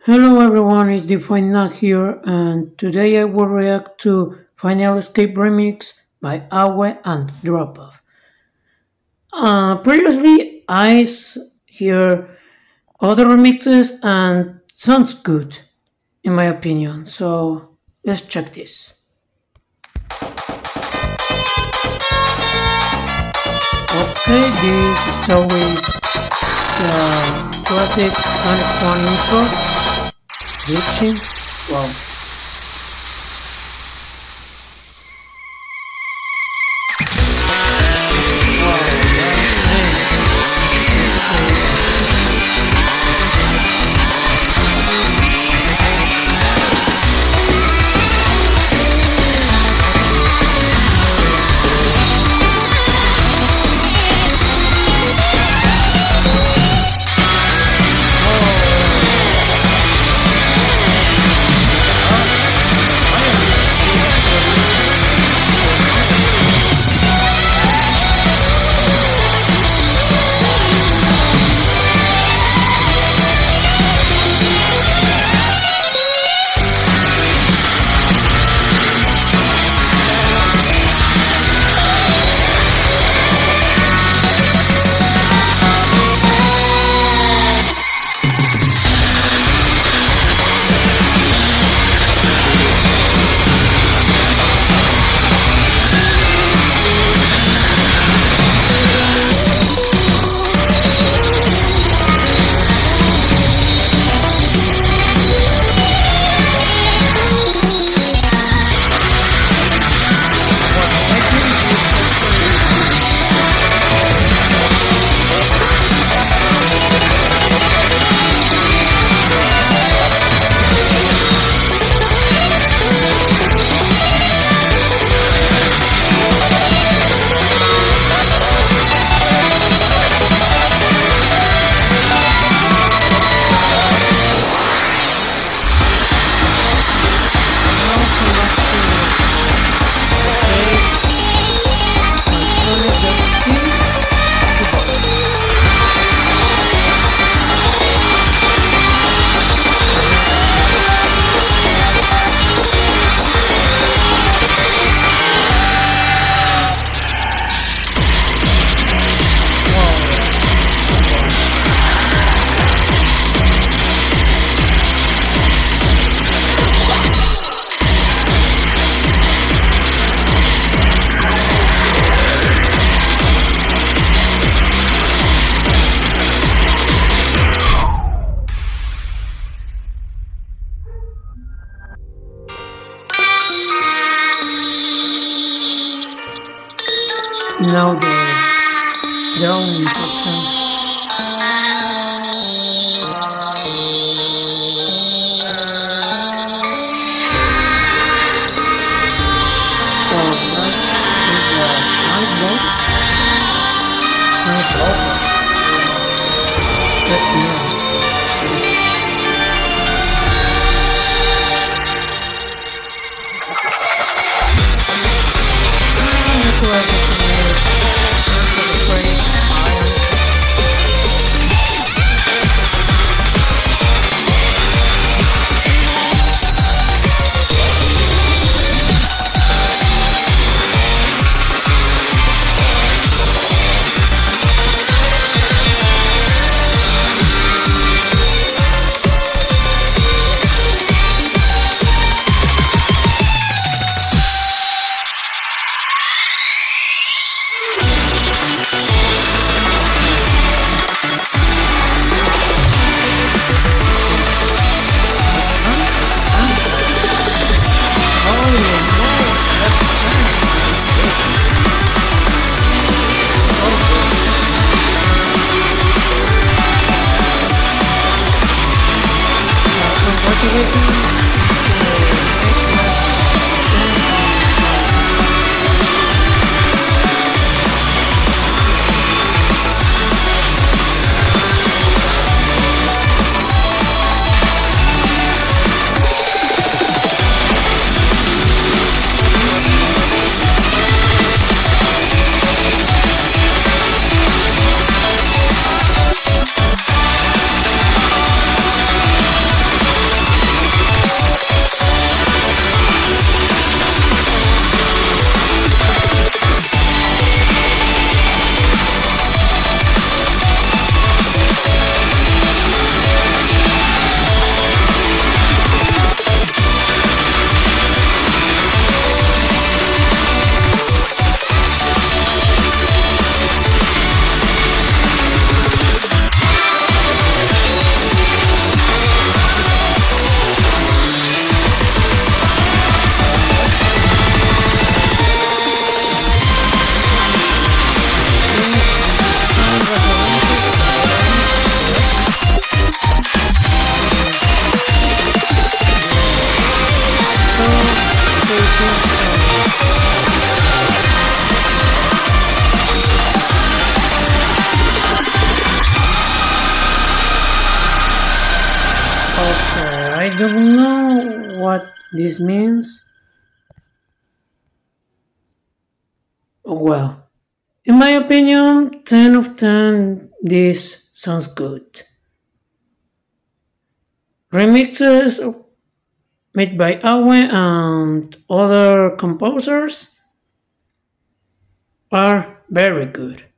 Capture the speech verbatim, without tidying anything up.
Hello everyone, it's Defina here, and today I will react to Final Escape Remix by Awe and Drop Off. Uh, previously, I s- hear other remixes and sounds good, in my opinion. So let's check this. Okay, this start with the classic Sonic One intro, glitching. Wow. Now the drone section. So that is the side box. Side box. Let's know. That's what I think. I don't know what this means. Well, in my opinion, ten of ten, this sounds good. Remixes made by Awe and other composers are very good.